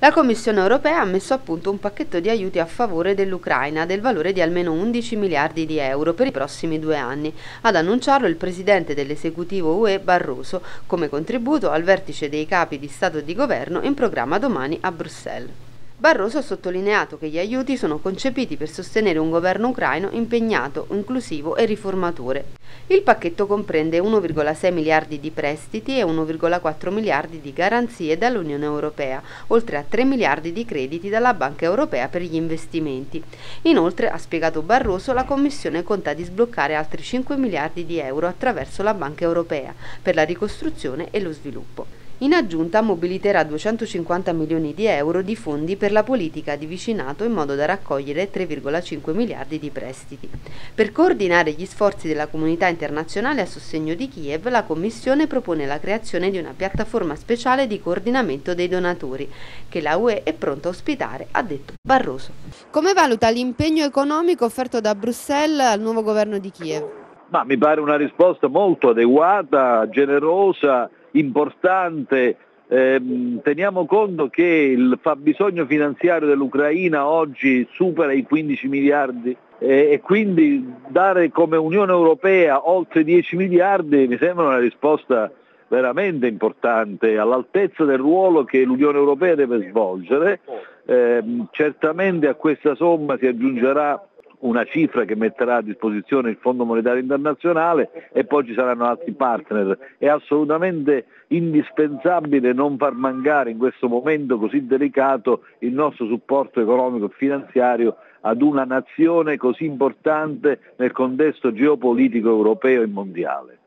La Commissione europea ha messo a punto un pacchetto di aiuti a favore dell'Ucraina del valore di almeno 11 miliardi di euro per i prossimi 2 anni. Ad annunciarlo il presidente dell'esecutivo UE Barroso come contributo al vertice dei capi di Stato e di Governo in programma domani a Bruxelles. Barroso ha sottolineato che gli aiuti sono concepiti per sostenere un governo ucraino impegnato, inclusivo e riformatore. Il pacchetto comprende 1,6 miliardi di prestiti e 1,4 miliardi di garanzie dall'Unione Europea, oltre a 3 miliardi di crediti dalla Banca Europea per gli investimenti. Inoltre, ha spiegato Barroso, la Commissione conta di sbloccare altri 5 miliardi di euro attraverso la Banca Europea per la ricostruzione e lo sviluppo. In aggiunta mobiliterà 250 milioni di euro di fondi per la politica di vicinato in modo da raccogliere 3,5 miliardi di prestiti. Per coordinare gli sforzi della comunità internazionale a sostegno di Kiev, la Commissione propone la creazione di una piattaforma speciale di coordinamento dei donatori, che la UE è pronta a ospitare, ha detto Barroso. Come valuta l'impegno economico offerto da Bruxelles al nuovo governo di Kiev? Ma mi pare una risposta molto adeguata, generosa, importante. Teniamo conto che il fabbisogno finanziario dell'Ucraina oggi supera i 15 miliardi e quindi dare come Unione Europea oltre 10 miliardi mi sembra una risposta veramente importante, all'altezza del ruolo che l'Unione Europea deve svolgere. Certamente a questa somma si aggiungerà una cifra che metterà a disposizione il Fondo Monetario Internazionale e poi ci saranno altri partner. È assolutamente indispensabile non far mancare in questo momento così delicato il nostro supporto economico e finanziario ad una nazione così importante nel contesto geopolitico europeo e mondiale.